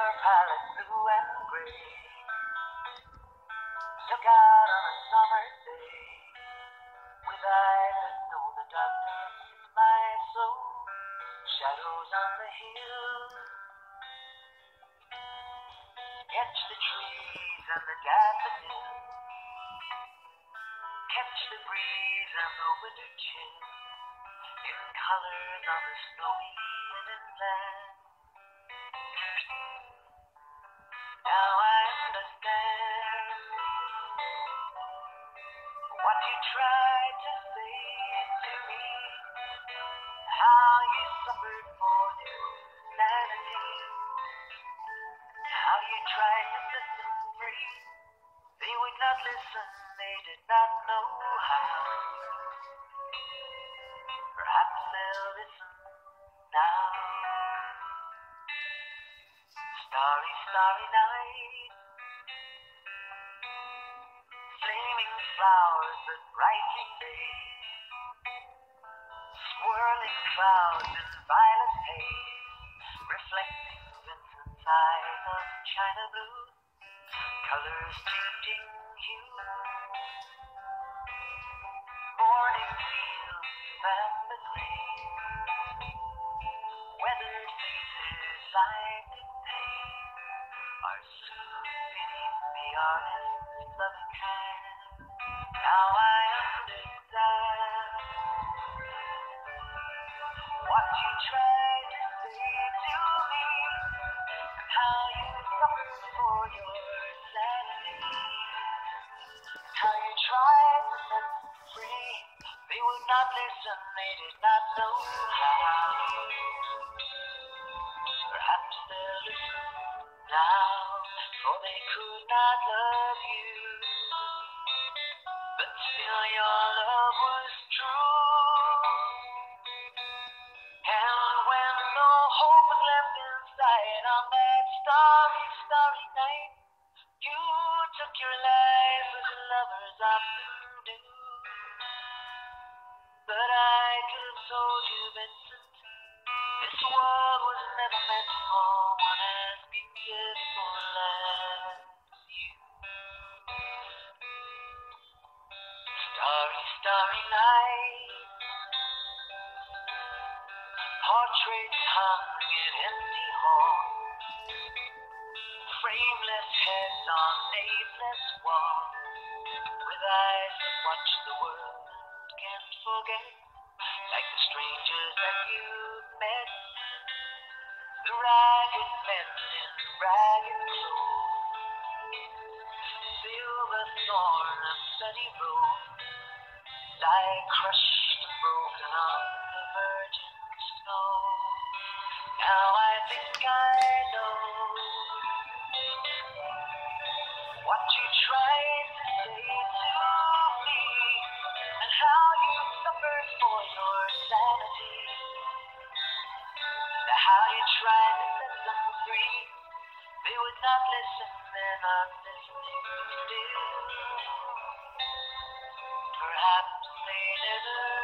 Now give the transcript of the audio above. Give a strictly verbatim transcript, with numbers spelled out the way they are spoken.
your palette blue and gray. Look out on a summer day with eyes that know the darkness in my soul. Shadows on the hill, catch the trees and the daffodils, catch the breeze and the winter chill, in colors on the snowy linen land. Now I understand what you tried to say to me, how you suffered for your sanity, how you tried to set them free. They would not listen, they did not know how. Perhaps they'll listen now. Starry, starry night, flaming flowers that brightly blaze, swirling clouds in violet haze, reflecting Vincent's eyes of china blue, colors changing hue, morning fields and the gray, weathered faces like are soothed beneath the artist's loving hand. Now I understand what you tried to say to me, how you suffered for your sanity, how you tried to set them free. They would not listen, they did not know how. Perhaps they'll listen now, for they could not love you, but still your love was true. And when no hope was left inside on that starry, starry night, you took your life as lovers often do. But I could have told you, Vincent, this world was never meant for one as beautiful as you. Starry, starry night, portraits hung in empty halls, frameless heads on nameless walls, with eyes that watch the world and can't forget, like the strangers that you met, the ragged men in ragged clothes, silver thorn and sunny rose, lie crushed and broken on the virgin snow. Now I think I know what you tried to say to me, and how you suffered for your sanity, how you tried to set them free. They would not listen, they're not listening still. Perhaps they never